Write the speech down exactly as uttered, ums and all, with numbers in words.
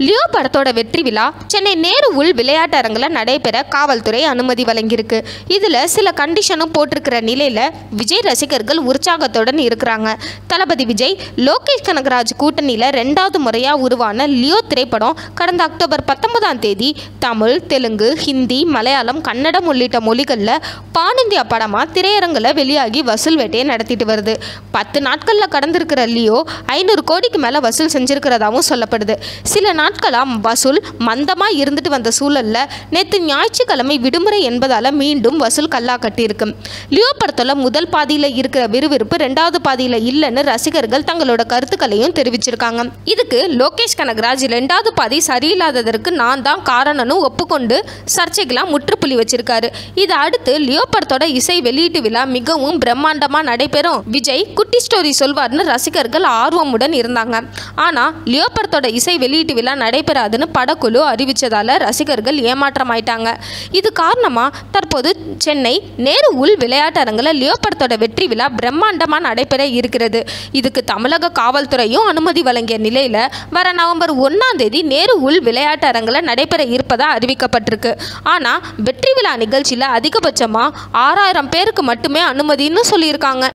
Leo படத்தோட வெற்றி விழா சென்னை நேரு உள் விளையாட்டு அரங்கில் நடைபெற காவல்துறை அனுமதி வழங்கியிருக்கு. இதில் சில கண்டிஷனும் போட்டிருக்கிற நிலையில் விஜய் ரசிகர்கள் உற்சாகத்துடன் இருக்கிறாங்க. தளபதி விஜய் லோகேஷ் கனகராஜ் கூட்டணியில் ரெண்டாவது முறையாக உருவான லியோ திரைப்படம் கடந்த அக்டோபர் பத்தொன்பதாம் தேதி தமிழ், தெலுங்கு, ஹிந்தி, மலையாளம், கன்னடம் உள்ளிட்ட மொழிகளில் பானிந்தியா படமாக திரையரங்கில் வெளியாகி வசூல் வேட்டையை நடத்திட்டு வருது. பத்து நாட்களில் கடந்திருக்கிற லியோ ஐநூறு கோடிக்கு மேலே வசூல் செஞ்சிருக்கிறதாகவும் சொல்லப்படுது. சில நாட்களாக வசூல் மந்தமாக இருந்துட்டு வந்த சூழலில் நேற்று ஞாயிற்றுக்கிழமை விடுமுறை என்பதால் மீண்டும் வசூல் கல்லா கட்டியிருக்கு. லியோ படத்தில் முதல் பாதியில் இருக்கிற விறுவிறுப்பு ரெண்டாவது பாதியில் இல்லைன்னு ரசிகர்கள் தங்களோட கருத்துக்களையும் தெரிவிச்சிருக்காங்க. இதுக்கு லோகேஷ் கனகராஜ் ரெண்டாவது பாதி சரியில்லாததற்கு நான் தான் காரணம்னு ஒப்புக்கொண்டு சர்ச்சைகளாக முற்றுப்புள்ளி வச்சிருக்காரு. இதை அடுத்து லியோ படத்தோட இசை வெளியீட்டு விழா மிகவும் பிரம்மாண்டமாக நடைபெறும். விஜய் குட்டி ஸ்டோரி சொல்வார்னு ரசிகர்கள் ஆர்வமுடன் இருந்தாங்க. ஆனால் லியோ படத்தோட இசை வெளியீட்டு விழா நடைபெறாதுன்னு படக்குழு அறிவித்ததால் ரசிகர்கள் ஏமாற்றமாயிட்டாங்க. இது காரணமாக தற்போது சென்னை நேரு உள் விளையாட்டு அரங்கில் லியோ படத்தோட வெற்றி விழா பிரம்மாண்டமாக நடைபெற இருக்கிறது. இதுக்கு தமிழக காவல்துறையும் அனுமதி வழங்கிய நிலையில் வர நவம்பர் ஒன்றாம் தேதி நேரு உள் விளையாட்டு அரங்கில் நடைபெற இருப்பதாக அறிவிக்கப்பட்டிருக்கு. ஆனால் வெற்றி விழா நிகழ்ச்சியில் அதிகபட்சமாக ஆறாயிரம் பேருக்கு மட்டுமே அனுமதின்னு சொல்லியிருக்காங்க.